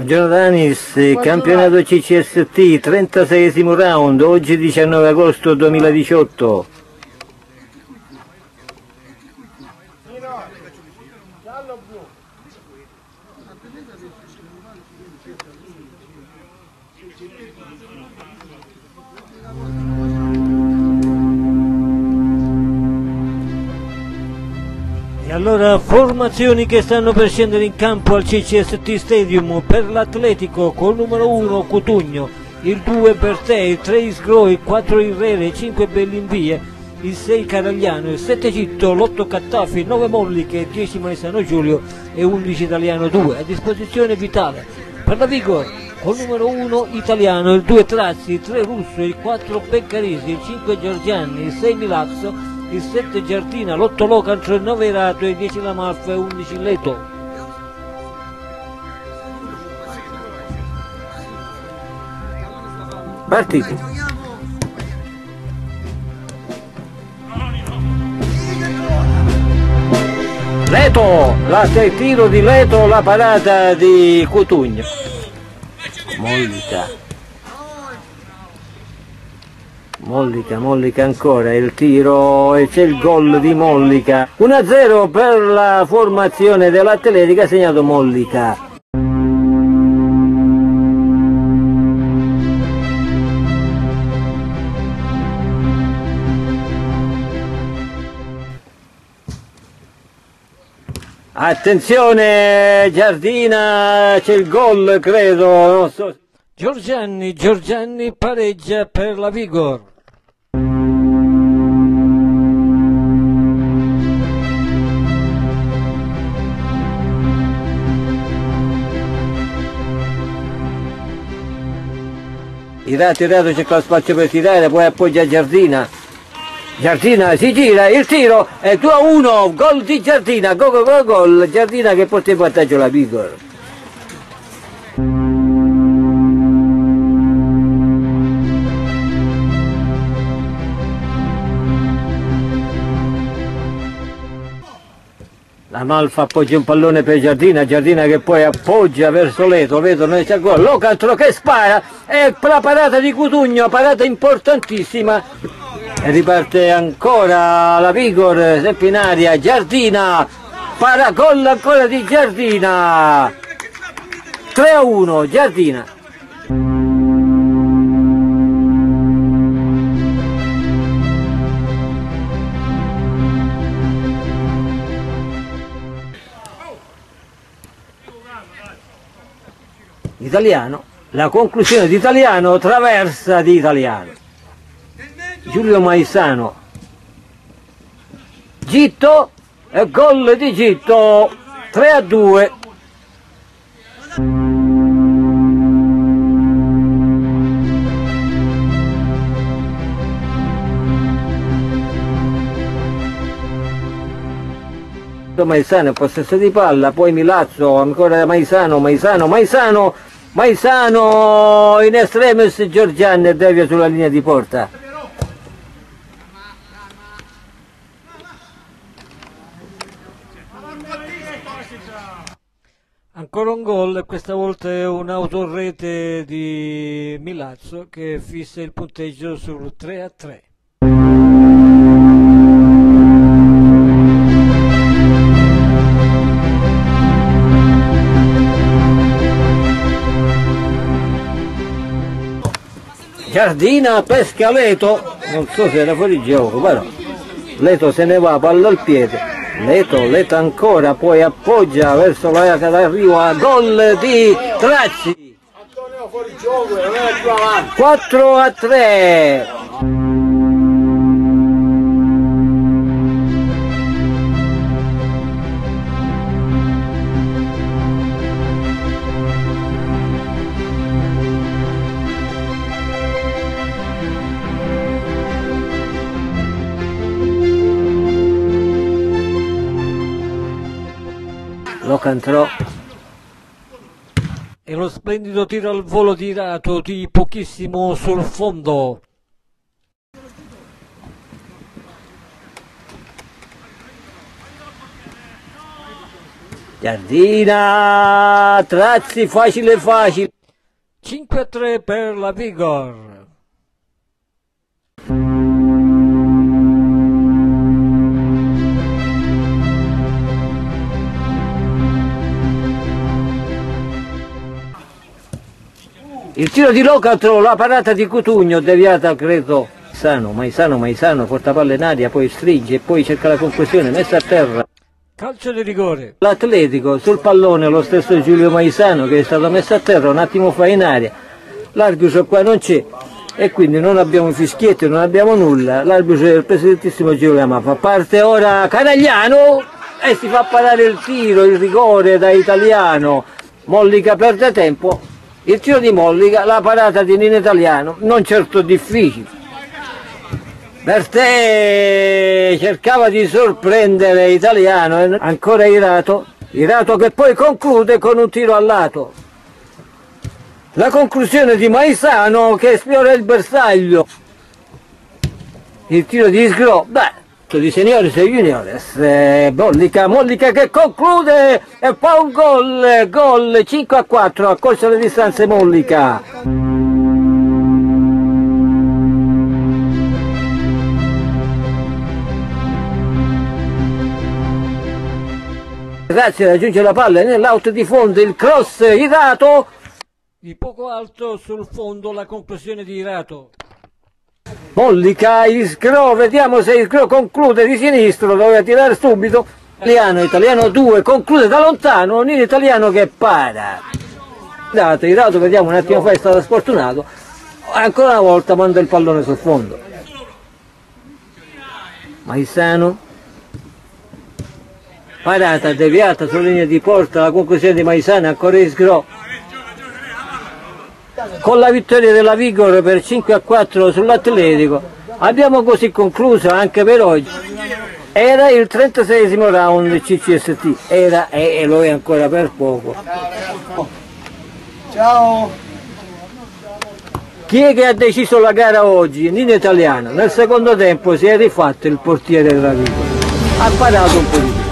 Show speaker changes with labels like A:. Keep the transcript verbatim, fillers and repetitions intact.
A: Buongiorno Danis, campionato C C S T, trentaseiesimo round, oggi diciannove agosto duemiladiciotto. E allora, formazioni che stanno per scendere in campo al C C S T Stadium. Per l'Atletico col numero uno Cutugno, il due Bertè, il tre Isgro, il quattro Irrere, il cinque Bellinvie, il sei Caragliano, il sette Citto, l'otto Cattafi, il nove Molliche, il dieci Maesano Giulio e undici Italiano due. A disposizione Vitale. Per la Vigor col numero uno Italiano, il due Trazzi, il tre Russo, il quattro Beccarisi, il cinque Giorgianni, il sei Milazzo, il sette Giardina, l'otto Locantro, il nove Irato, il dieci Lamalfa e undici Leto. Partiti. Leto, la il tiro di Leto, la parata di Cutugno. Mollica. Mollica, Mollica ancora, il tiro e c'è il gol di Mollica. uno a zero per la formazione dell'Atletica, ha segnato Mollica. Attenzione, Giardina, c'è il gol credo, non so. Giorgianni, Giorgianni pareggia per la Vigor. Tirato, tirato, c'è qua spazio per tirare, poi appoggia Giardina. Giardina si gira, il tiro è due a uno, gol di Giardina, gol gol gol, gol. Giardina che porta in vantaggio la Vigor. La Malfa appoggia un pallone per Giardina, Giardina che poi appoggia verso Leto, Leto non c'è gol, Locantro che spara, e la parata di Cutugno, parata importantissima, e riparte ancora la Vigor, sempre in aria, Giardina, para gol ancora di Giardina, tre a uno, Giardina. Italiano, la conclusione di Italiano, traversa di Italiano. Giulio Maisano, Gitto, e gol di Gitto, tre a due. Maisano in possesso di palla, poi Milazzo, ancora Maisano, Maisano, Maisano, Maisano in estremis, Giorgianni devia sulla linea di porta. Ancora un gol, questa volta è un'autorete di Milazzo che fissa il punteggio sul tre a tre. Giardina pesca Leto, non so se era fuori gioco, però Leto se ne va, palla al piede, Leto, Leto ancora, poi appoggia verso la che arriva, gol di Trazzi, Antonio fuori gioco, non è più avanti, quattro a tre. Locantro e lo splendido tiro al volo tirato di pochissimo sul fondo.
B: Giardina, Trazzi, facile facile.
A: cinque a tre per la Vigor.
B: Il tiro di Locatro, la parata di Cutugno, deviata credo. Sano, Maisano, Maisano, porta palla in aria, poi stringe e poi cerca la conclusione, messa a terra.
A: Calcio di rigore.
B: L'Atletico, sul pallone lo stesso Giulio Maisano che è stato messo a terra un attimo fa in aria. L'arbitro qua non c'è e quindi non abbiamo fischietti, non abbiamo nulla. L'arbitro è il presidentissimo Giulio Amaffa. Parte ora Canagliano e si fa parare il tiro, il rigore da Italiano. Mollica perde tempo. Il tiro di Mollica, la parata di Nino Italiano, non certo difficile. Bertè cercava di sorprendere Italiano, ancora Irato, Irato che poi conclude con un tiro al lato. La conclusione di Maisano che sfiora il bersaglio. Il tiro di Sgro, beh, di Seniores e Juniores, eh, Mollica, Mollica che conclude e fa un gol, gol cinque a quattro, ha corso le distanze Mollica. Grazie, raggiunge la palla nell'out di fondo, il cross Irato.
A: Di poco alto sul fondo la conclusione di Irato.
B: Mollica, Isgro, vediamo se Isgro conclude di sinistro, doveva tirare subito. Italiano, Italiano due, conclude da lontano, Nino Italiano che para. Dato, Irato, vediamo un attimo fa è stato sfortunato, ancora una volta manda il pallone sul fondo. Maisano. Parata deviata sulla linea di porta, la conclusione di Maisano, ancora Isgro. Con la vittoria della Vigor per cinque a quattro sull'Atletico abbiamo così concluso anche per oggi. Era il trentaseiesimo round C C S T, era e lo è ancora per poco.
C: Ciao!
B: Chi è che ha deciso la gara oggi? Nino Italiano. Nel secondo tempo si è rifatto il portiere della Vigor, ha parato un po' di più.